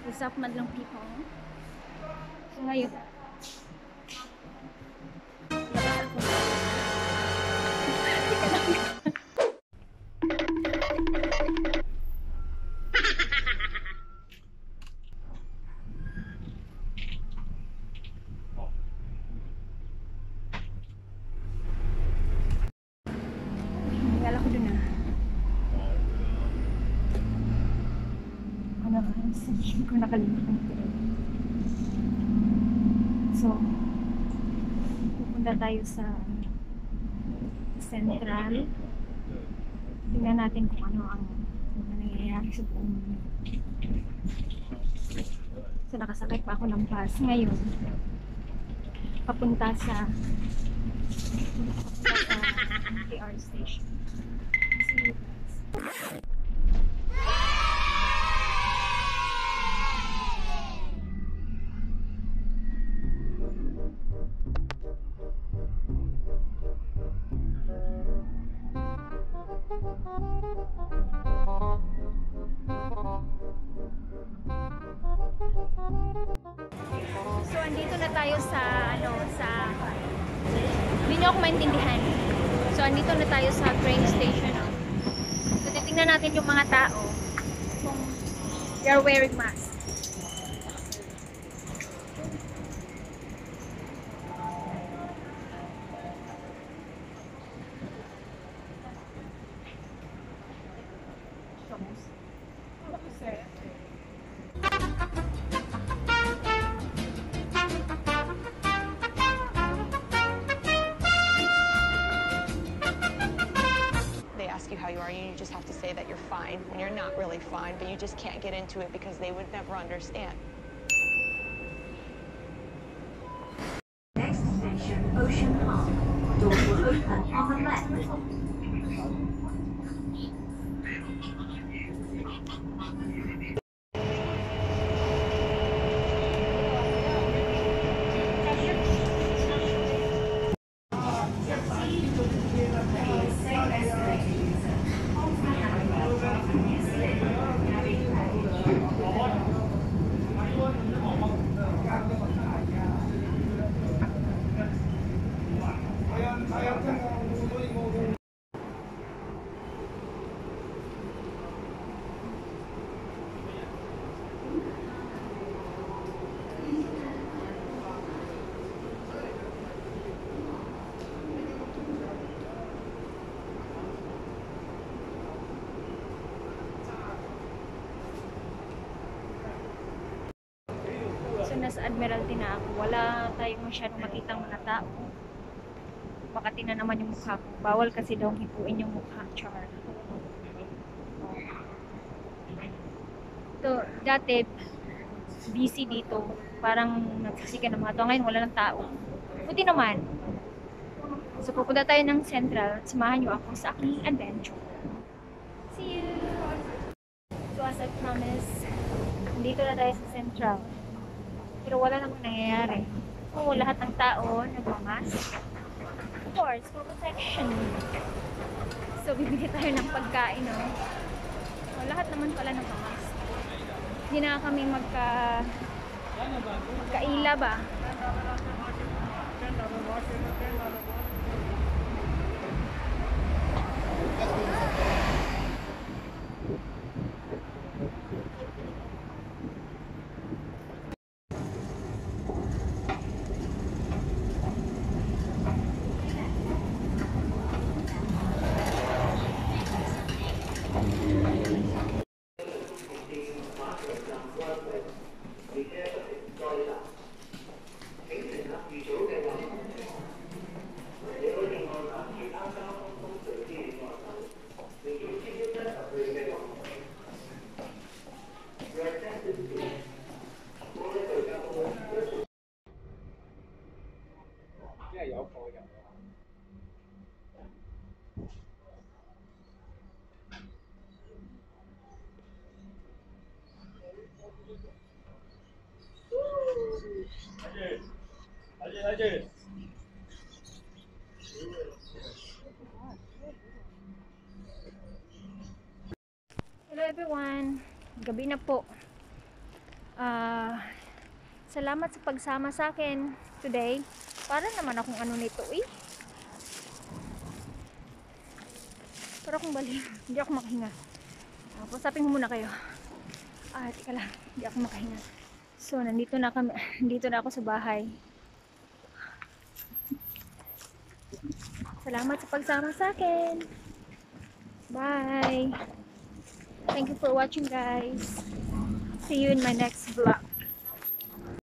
What's up, madlang people? So ngayon, labas ako. Teka lang. Hingal ako dun ah. Ano ba? Sabihin ko nakalimutan ko. So, pupunta tayo sa Central. Tingnan natin kung ano ang nangyayari sa buong mundo. So, nakasakay pa ako ng bus ngayon. Papunta sa MTR station. See you guys. So, andito na tayo sa, hindi nyo ako maintindihan. So, andito na tayo sa train station. So, titingnan natin yung mga tao kung they're wearing masks. You how you are, you just have to say that you're fine when you're not really fine, but you just can't get into it because they would never understand. Next station, Ocean Park. Doors will open on the left. So, nasa Admiralty na ako. Wala tayong masyadong makitang mga tao. Makati na naman yung mukha ko. Bawal kasi daw hipuin yung mukha. Char. So, dati, busy dito. Parang nagsisigan ng mga tao. Ngayon, wala ng tao. Buti naman. So, pupunta tayo ng Central. Samahan nyo ako sa aking adventure. See you! So, as I promised, dito na tayo sa Central. Pero wala namang nangyayari. Oo, lahat ng tao nagmamask. Of course, for protection. So, bibili tayo ng pagkain, no? O, lahat naman pala nagmamask. Hindi na kami magkaila ba? Hello everyone, gabi na po. Salamat sa pagsama sa akin today. Para naman akong ano nito eh. Para akong baliw. Hindi ako makahinga. Pasapin mo muna kayo. Tika lang. Hindi ako makahinga. So, nandito na kami. Nandito na ako sa bahay. Salamat sa pagsama sa akin. Bye. Thank you for watching, guys. See you in my next vlog.